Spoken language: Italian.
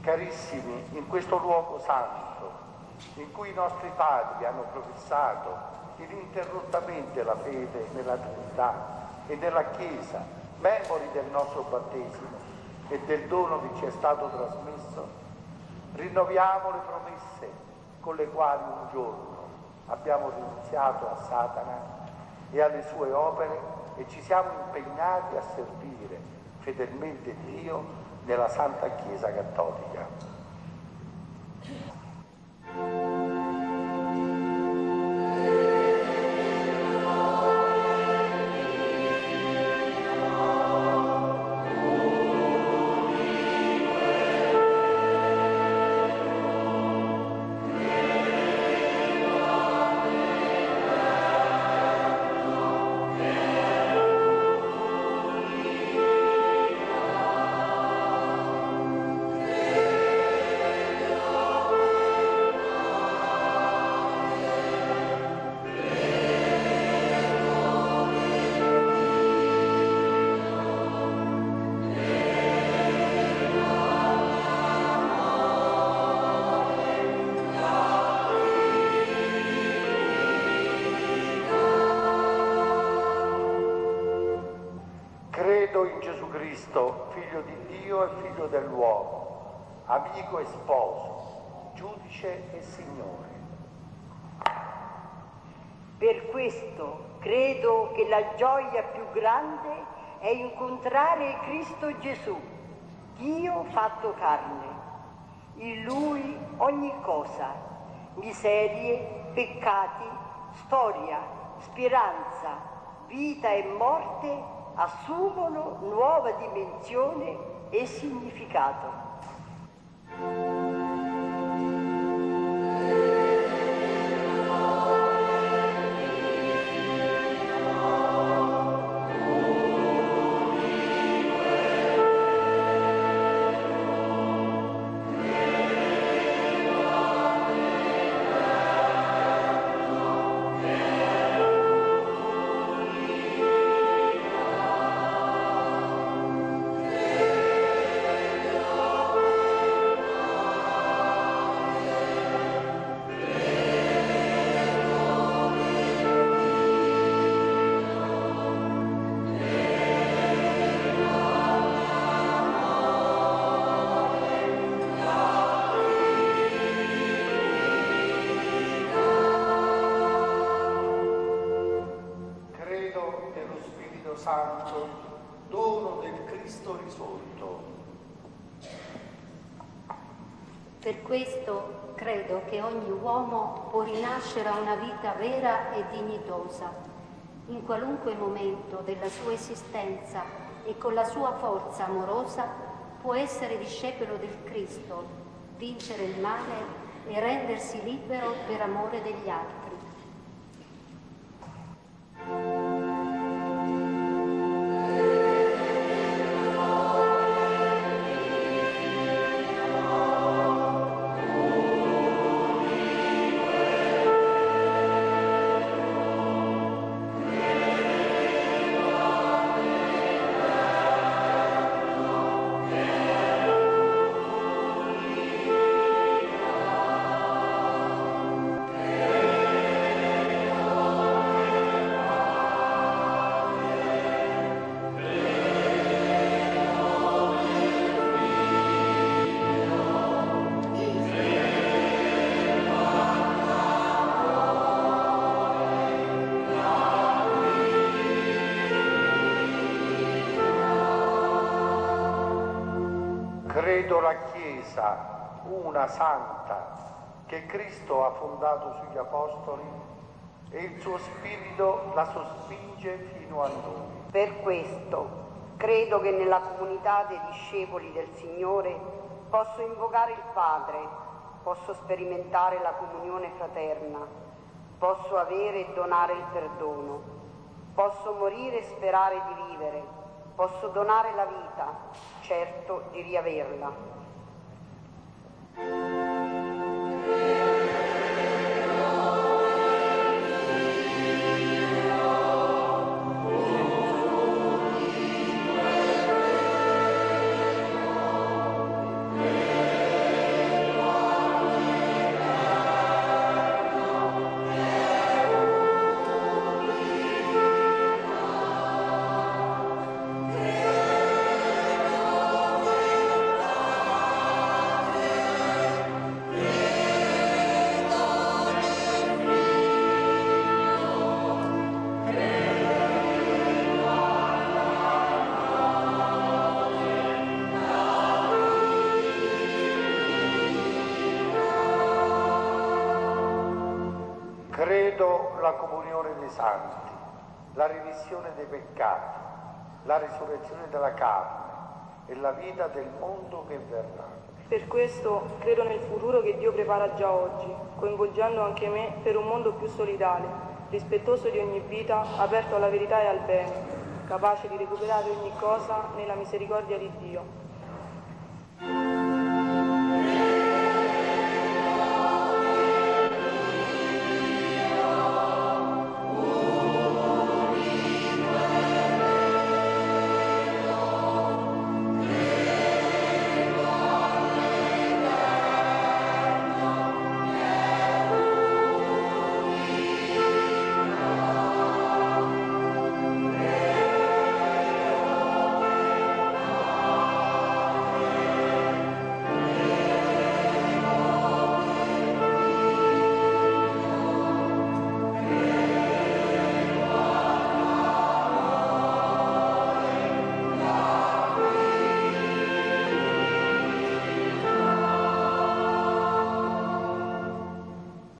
Carissimi, in questo luogo santo, in cui i nostri padri hanno professato ininterrottamente la fede nella Trinità e nella Chiesa, memori del nostro battesimo e del dono che ci è stato trasmesso, rinnoviamo le promesse con le quali un giorno abbiamo rinunziato a Satana e alle sue opere e ci siamo impegnati a servire fedelmente Dio nella Santa Chiesa Cattolica. Credo in Gesù Cristo, Figlio di Dio e Figlio dell'uomo, amico e sposo, giudice e Signore. Per questo credo che la gioia più grande è incontrare Cristo Gesù, Dio fatto carne. In Lui ogni cosa, miserie, peccati, storia, speranza, vita e morte assumono nuova dimensione e significato. Santo, dono del Cristo risorto. Per questo credo che ogni uomo può rinascere a una vita vera e dignitosa, in qualunque momento della sua esistenza e con la sua forza amorosa può essere discepolo del Cristo, vincere il male e rendersi libero per amore degli altri. Credo la Chiesa, una santa, che Cristo ha fondato sugli Apostoli e il suo Spirito la sospinge fino a noi. Per questo credo che nella comunità dei discepoli del Signore posso invocare il Padre, posso sperimentare la comunione fraterna, posso avere e donare il perdono, posso morire e sperare di vivere, posso donare la vita, certo di riaverla. credo la comunione dei santi, la remissione dei peccati, la risurrezione della carne e la vita del mondo che verrà. Per questo credo nel futuro che Dio prepara già oggi, coinvolgendo anche me per un mondo più solidale, rispettoso di ogni vita, aperto alla verità e al bene, capace di recuperare ogni cosa nella misericordia di Dio.